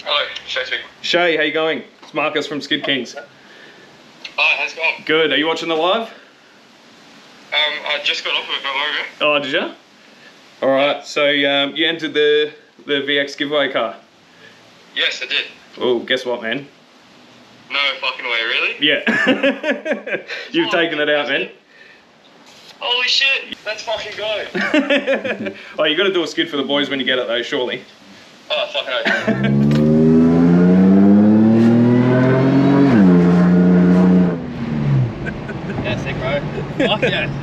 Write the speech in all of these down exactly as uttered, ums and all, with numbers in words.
Hello, Shay speaking. Shay, how you going? It's Marcus from Skid Kings. Hi, how's it going? Good. Are you watching the live? Um, I just got off of it not long ago. Oh, did you? All right. So um, you entered the the V X giveaway car. Yes, I did. Oh, guess what, man? No fucking way, really? Yeah. You've Oh, taken it out, man. Holy shit, let's fucking go. Oh, you got to do a skid for the boys when you get it, though, surely. Oh, fucking okay. Yeah, sick, bro. Fuck yeah.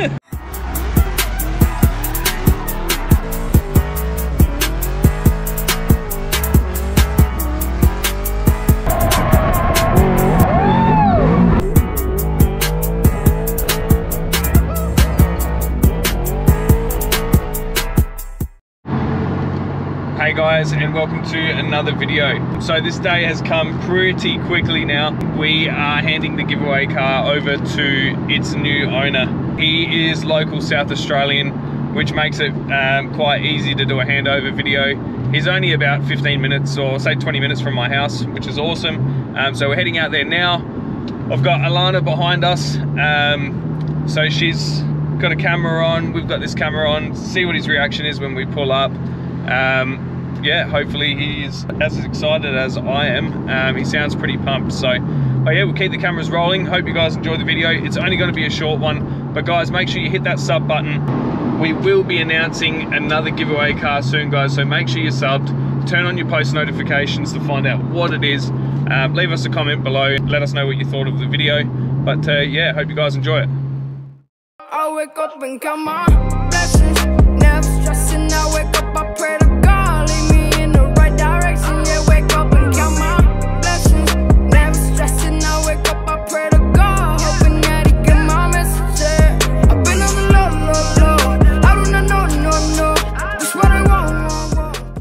Hey guys, and welcome to another video. So this day has come pretty quickly now. We are handing the giveaway car over to its new owner. He is local South Australian, which makes it um, quite easy to do a handover video. He's only about fifteen minutes or say twenty minutes from my house, which is awesome. Um, so we're heading out there now. I've got Alana behind us. Um, so she's got a camera on, we've got this camera on, see what his reaction is when we pull up. Um, yeah, hopefully he's as excited as I am. Um, he sounds pretty pumped. So, oh yeah, we'll keep the cameras rolling. Hope you guys enjoy the video. It's only going to be a short one, but guys, make sure you hit that sub button. We will be announcing another giveaway car soon, guys. So make sure you're subbed. Turn on your post notifications to find out what it is. Um, leave us a comment below. Let us know what you thought of the video. But uh, yeah, hope you guys enjoy it. I wake up and count my blessings, never stressing. I wake up, I pray to God, lead me in the right direction. Yeah, wake up and count my blessings, never stressing. I wake up, I pray to God, hoping that He get my message. Yeah, I've been on the low, low, low. I do not know, no, no, just what I want,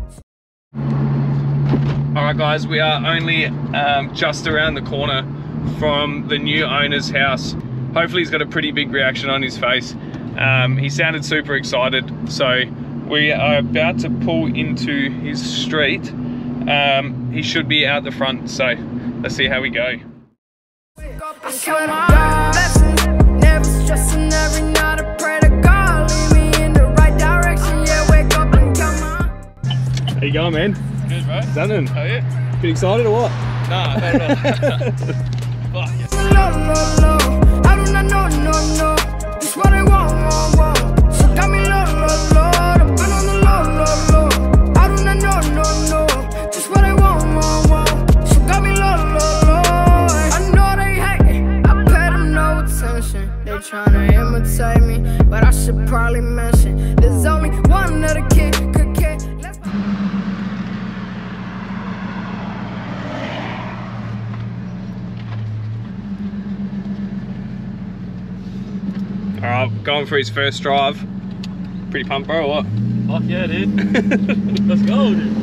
want, want. All right, guys, we are only um, just around the corner from the new owner's house. Hopefully he's got a pretty big reaction on his face. Um, he sounded super excited. So we are about to pull into his street. Um, he should be out the front, so let's see how we go. Wake up and count my blessings, never stressing. Every night I pray to God, lead me in the right direction. Yeah, wake up and count my. How you going, man? Good, bro. Done. How are you? Bit excited or what? Nah, no, no. Fuck yes. Low, low, low. I do not know, no, no. Just what I want, want, want. So got me low, low, low. I've been on the low, low, low. I do not know, no, no. Just what I want, want, want. So got me low, low, low. I know they hate, I pay them no attention. They tryna imitate me, but I should probably mention there's only one other kid could care. Let's All right, going for his first drive. Pretty pumped, bro, or what? Fuck yeah, dude. Let's go, dude.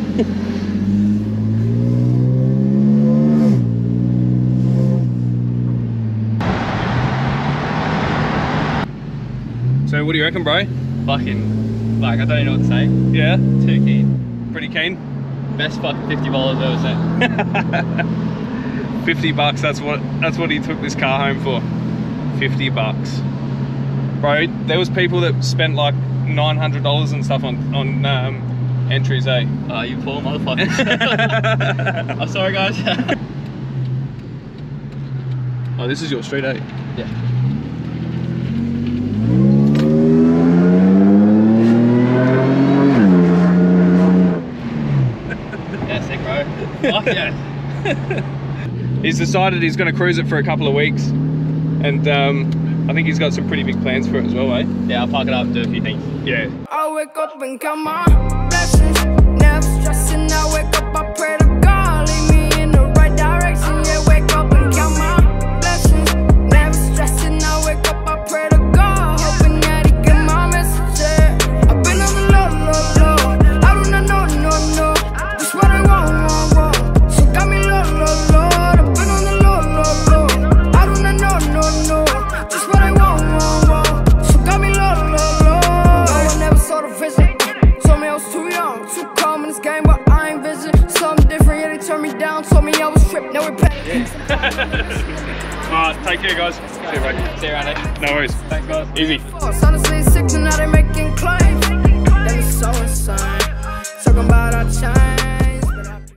So what do you reckon, bro? Fucking, like, I don't even know what to say. Yeah? Too keen. Pretty keen? Best fucking fifty dollars I've ever sent. fifty bucks, that's what that's what he took this car home for. fifty bucks. Bro, there was people that spent like nine hundred dollars and stuff on, on um, entries, eh? Uh, you poor motherfucker. I'm sorry, guys. Oh, this is your street, eh? Yeah. Yeah, sick, bro. Fuck yeah. He's decided he's going to cruise it for a couple of weeks, and um, I think he's got some pretty big plans for it as well, eh? Yeah, I'll park it up and do a few things. Yeah. I wake up and count my blessings, never stressing. I wake up, I pray to God, lead me in the right direction. Yeah, wake up and count my blessings, never stressing. I wake up, I pray to God, hoping that He get my message. Yeah, I've been on the low, low, low. I do not know, no, no, just what I want, want, want. So got me low, low, low. I've been on the low, low, low. I do not know, no, no, just what I want, want, want. So got me low, low, low. No one ever saw the vision. Told me I was too turned me down, told me I was tripped, now we're paying. Alright, take care guys. See you, mate. See you around it. No worries. Thanks guys. Easy. Honestly, it's sick, now they're making claims.